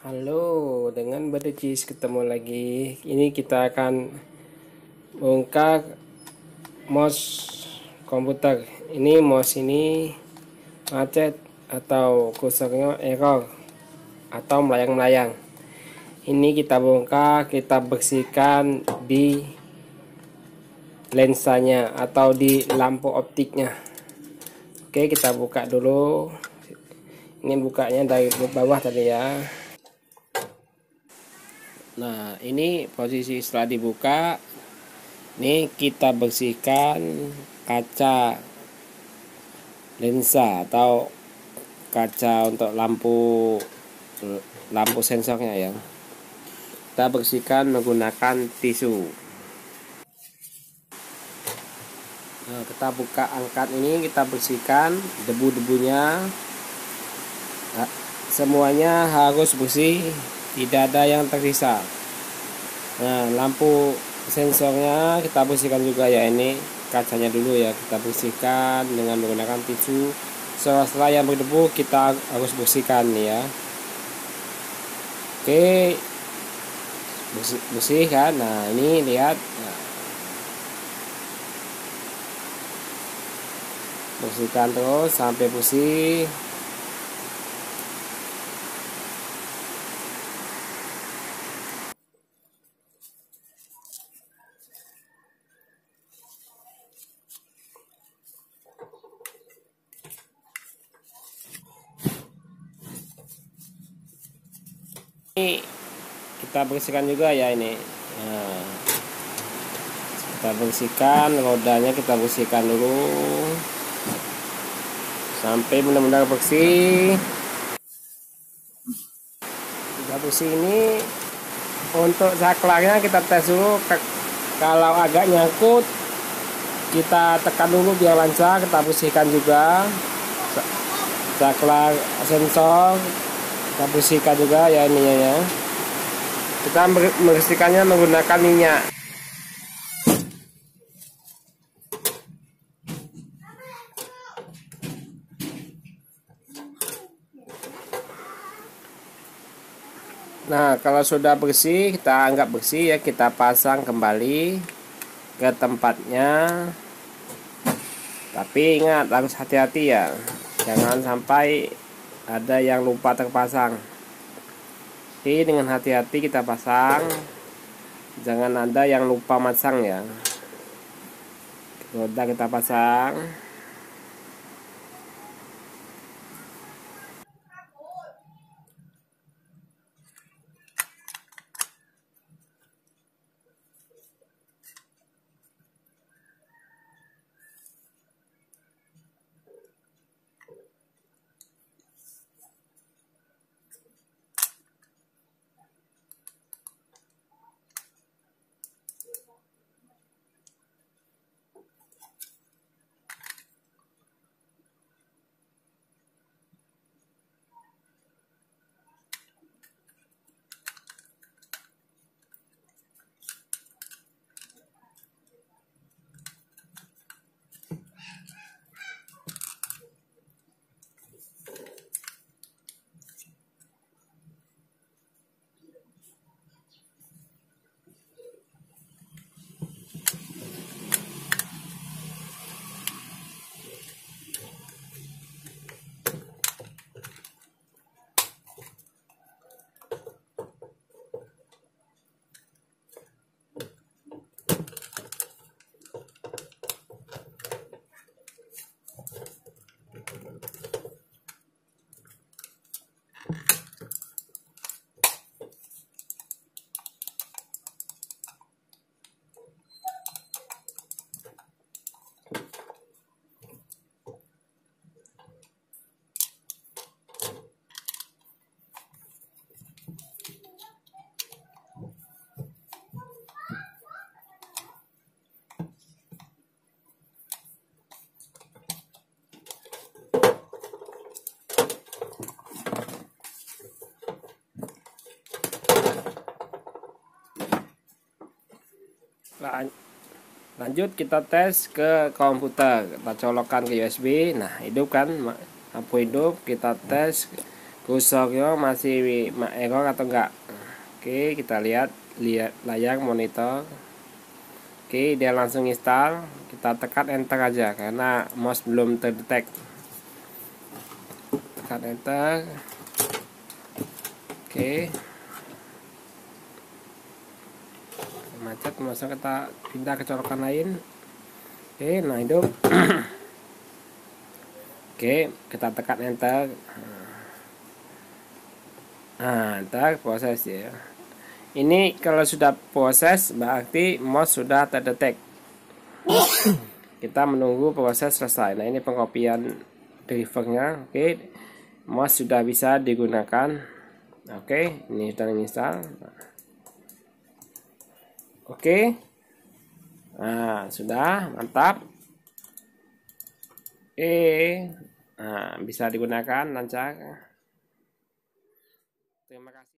Halo, dengan Badecis ketemu lagi. Ini kita akan bongkar mouse komputer. Ini mouse ini macet atau kursornya error atau melayang-layang. Ini kita bongkar, kita bersihkan di lensanya atau di lampu optiknya. Oke, kita buka dulu. Ini bukanya dari bawah tadi ya. Nah, ini posisi setelah dibuka. Ini kita bersihkan kaca lensa atau kaca untuk lampu sensornya ya. Kita bersihkan menggunakan tisu. Nah, kita buka angkat ini, kita bersihkan debu-debunya. Nah, semuanya harus bersih, tidak ada yang tersisa. Nah, lampu sensornya kita bersihkan juga ya. Ini kacanya dulu ya, kita bersihkan dengan menggunakan tisu. Setelah yang berdebu kita harus bersihkan ya. Oke, bersih kan. Nah, ini lihat. Nah, bersihkan terus sampai bersih. Ini kita bersihkan juga ya ini. Nah, kita bersihkan rodanya, kita bersihkan dulu sampai benar-benar bersih. Kita bersih ini. Untuk saklarnya kita tes dulu. Kalau agak nyangkut kita tekan dulu biar lancar. Kita bersihkan juga saklar sensor, kita bersihkan juga ya ininya ya. Kita membersihkannya menggunakan minyak. Nah, kalau sudah bersih, kita anggap bersih ya, kita pasang kembali ke tempatnya. Tapi ingat, harus hati-hati ya, jangan sampai ada yang lupa terpasang. Jadi dengan hati-hati kita pasang, jangan ada yang lupa masang ya. Sudah kita pasang. Lanjut kita tes ke komputer, kita colokkan ke USB. Nah, hidup kan, lampu hidup. Kita tes Kusokyo masih error atau enggak. Oke, kita lihat layar monitor. Oke, dia langsung install. Kita tekan enter aja karena mouse belum terdetek. Tekan enter. Oke, macet, langsung kita pindah ke colokan lain. Oke, nah hidup. Oke, kita tekan enter. Nah, ntar proses ya. Ini kalau sudah proses berarti mouse sudah terdetek. Kita menunggu proses selesai. Nah, ini pengopian drivernya. Oke, mouse sudah bisa digunakan. Oke, ini sudah install. Oke, nah sudah mantap. Nah, bisa digunakan lancar. Terima kasih.